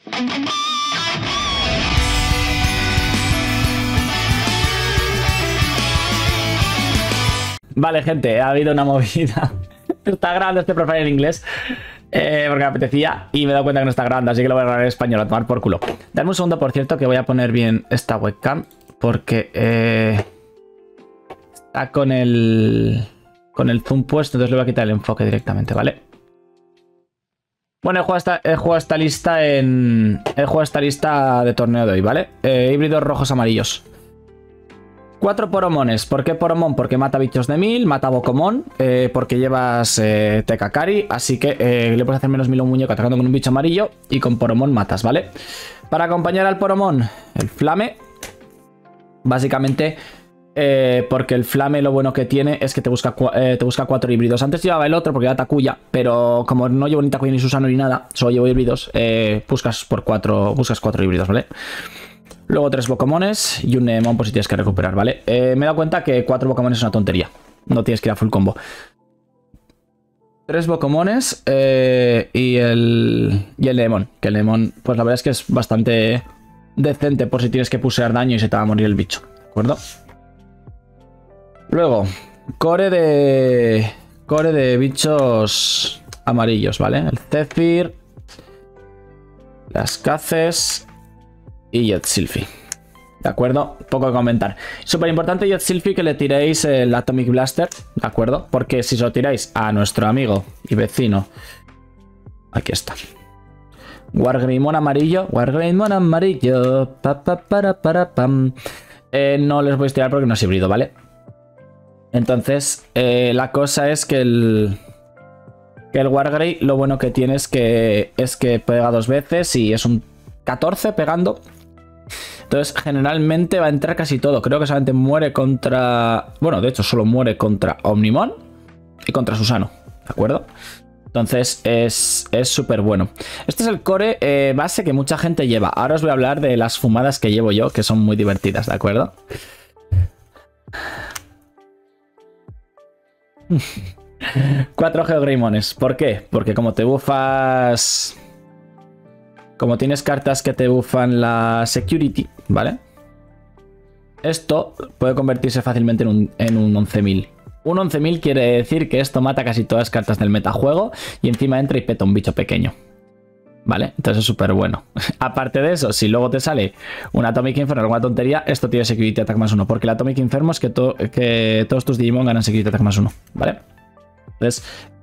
Vale, gente, ha habido una movida. Está grabando este profile en inglés porque me apetecía y me he dado cuenta que no está grabando, así que lo voy a grabar en español, a tomar por culo. Dame un segundo, por cierto, que voy a poner bien esta webcam porque está con el zoom puesto, entonces le voy a quitar el enfoque directamente, ¿vale? Bueno, he jugado esta lista de torneo de hoy, ¿vale? Híbridos rojos amarillos. 4 poromones. ¿Por qué poromón? Porque mata bichos de 1000, mata bocomón, porque llevas Tekakari, así que le puedes hacer menos 1000 a un muñeco atacando con un bicho amarillo y con poromón matas, ¿vale? Para acompañar al poromón, el flame. Básicamente, porque el flame lo bueno que tiene es que te busca 4 híbridos. Antes llevaba el otro porque era Takuya, pero como no llevo ni Takuya ni Susano ni nada, solo llevo híbridos, buscas 4 híbridos, ¿vale? Luego 3 bocomones y un Nemon por si tienes que recuperar, ¿vale? Me he dado cuenta que 4 bocomones es una tontería. No tienes que ir a full combo. 3 bocomones y el Nemon. Que el Nemon, pues la verdad es que es bastante decente por si tienes que pusear daño y se te va a morir el bicho, ¿de acuerdo? Luego, core de bichos amarillos, ¿vale? El Zephyr, las Caces y Jet Sylphie. ¿De acuerdo? Poco que comentar. Súper importante, Jet Sylphie, que le tiréis el Atomic Blaster, ¿de acuerdo? Porque si se lo tiráis a nuestro amigo y vecino, aquí está, Wargreymon amarillo, pam. No les voy a tirar porque no es híbrido, ¿vale? Entonces, la cosa es que el Wargrey lo bueno que tiene es que pega 2 veces y es un 14 pegando. Entonces, generalmente va a entrar casi todo. Creo que solamente muere contra... Bueno, de hecho, solo muere contra Omnimon y contra Susano, ¿de acuerdo? Entonces, es súper bueno. Este es el core base que mucha gente lleva. Ahora os voy a hablar de las fumadas que llevo yo, que son muy divertidas, ¿de acuerdo? 4 Geogreymones. ¿Por qué? Porque como te bufas... Como tienes cartas que te bufan la security, ¿vale? Esto puede convertirse fácilmente en un 11.000. Un 11.000 quiere decir que esto mata casi todas las cartas del metajuego y encima entra y peta un bicho pequeño, ¿vale? Entonces es súper bueno. Aparte de eso, si luego te sale un Atomic Inferno o alguna tontería, esto tiene Security Attack +1. Porque el Atomic Inferno es que todos tus Digimon ganan Security Attack +1, ¿vale? Entonces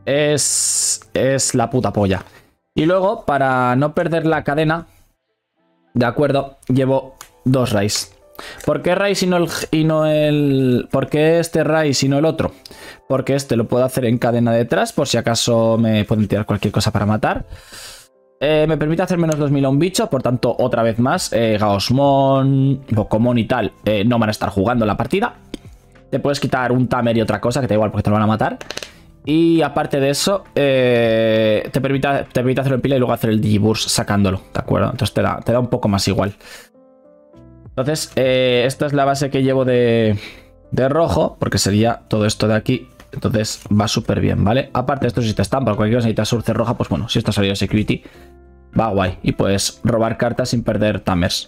es la puta polla. Y luego, para no perder la cadena, de acuerdo, llevo 2 Rais. ¿Por qué Rais y no el... ¿Por qué este Rais y no el otro? Porque este lo puedo hacer en cadena detrás, por si acaso me pueden tirar cualquier cosa para matar. Me permite hacer menos 2000 a un bicho, por tanto, otra vez más, Gaosmon, Bocomon y tal, no van a estar jugando la partida. Te puedes quitar un Tamer y otra cosa, que te da igual porque te lo van a matar. Y aparte de eso, te permite hacerlo en pila y luego hacer el Digiburst sacándolo, ¿de acuerdo? Entonces te da un poco más igual. Entonces, esta es la base que llevo de rojo, porque sería todo esto de aquí. Entonces va súper bien, ¿vale? Aparte de esto, si te estampa o cualquier cosa necesitas Surce roja, pues bueno, si esto ha salido de Security, va guay. Y puedes robar cartas sin perder Tamers.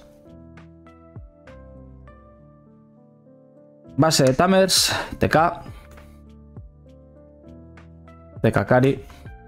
Base de Tamers, TK. Tekakari,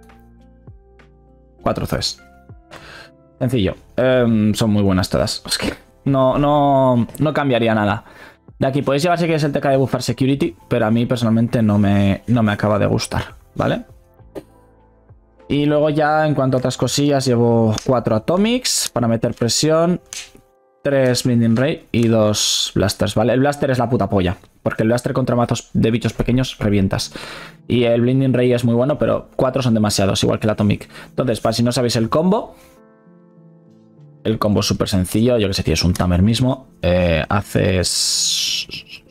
4 Cs. Sencillo. Son muy buenas todas. Es que no cambiaría nada. De aquí podéis llevar si queréis el TK de Buffar Security, pero a mí personalmente no me acaba de gustar, ¿vale? Y luego ya en cuanto a otras cosillas, llevo 4 Atomics para meter presión, 3 Blinding Ray y 2 Blasters, ¿vale? El Blaster es la puta polla, porque el Blaster contra mazos de bichos pequeños revientas. Y el Blinding Ray es muy bueno, pero 4 son demasiados, igual que el Atomic. Entonces, para si no sabéis el combo es súper sencillo. Yo que sé, tienes un Tamer mismo, haces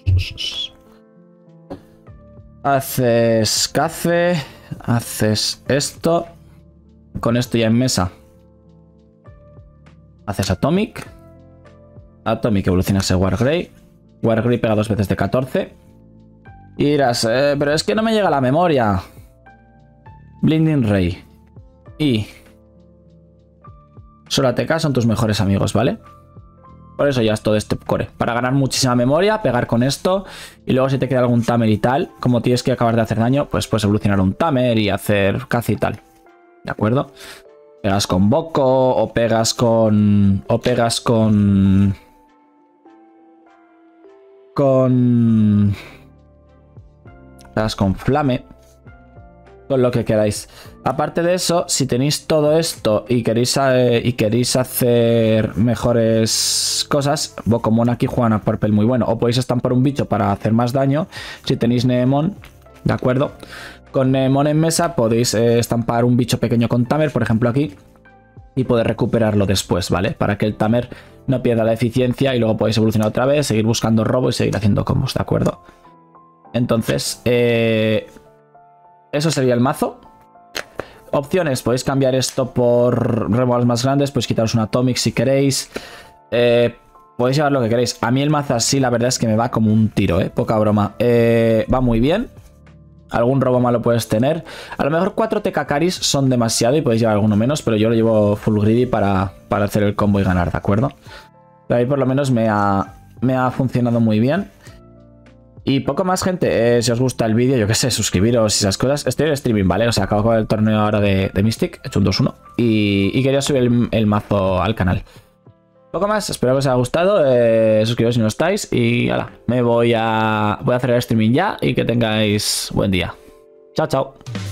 Cace, haces esto, con esto ya en mesa haces Atomic evolucionas a Wargrey pega 2 veces de 14 y dirás, pero es que no me llega la memoria. Blinding Ray y solo ATK son tus mejores amigos, ¿vale? Por eso ya es todo este core. Para ganar muchísima memoria, pegar con esto. Y luego si te queda algún tamer y tal, como tienes que acabar de hacer daño, pues puedes evolucionar un tamer y hacer caza y tal. ¿De acuerdo? Pegas con Boko o pegas con... Pegas con Flame. Con lo que queráis. Aparte de eso, si tenéis todo esto y queréis hacer mejores cosas, Bokomon aquí juegan a Purple muy bueno. O podéis estampar un bicho para hacer más daño. Si tenéis Neemon, ¿de acuerdo? Con Neemon en mesa podéis estampar un bicho pequeño con Tamer, por ejemplo aquí. Y poder recuperarlo después, ¿vale? Para que el Tamer no pierda la eficiencia y luego podéis evolucionar otra vez, seguir buscando robo y seguir haciendo combos, ¿de acuerdo? Entonces, eso sería el mazo. Opciones, podéis cambiar esto por removal más grandes, podéis quitaros un Atomic si queréis. Podéis llevar lo que queréis. A mí el mazo así la verdad es que me va como un tiro, poca broma. Va muy bien. Algún robo malo puedes tener. A lo mejor 4 Tekacaris son demasiado y podéis llevar alguno menos, pero yo lo llevo full greedy para hacer el combo y ganar, ¿de acuerdo? Pero ahí por lo menos me ha funcionado muy bien. Y poco más, gente. Si os gusta el vídeo, yo qué sé, suscribiros y esas cosas. Estoy en streaming, ¿vale? O sea, acabo con el torneo ahora de Mystic. He hecho un 2-1. Y quería subir el mazo al canal. Poco más, espero que os haya gustado. Suscribiros si no estáis. Y ahora, voy a hacer el streaming ya. Y que tengáis buen día. Chao, chao.